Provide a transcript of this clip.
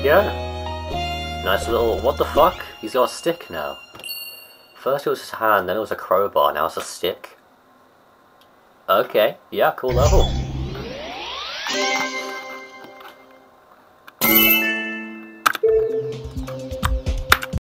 go. Nice little... what the fuck? He's got a stick now. First it was his hand, then it was a crowbar, now it's a stick. Okay, yeah, cool level.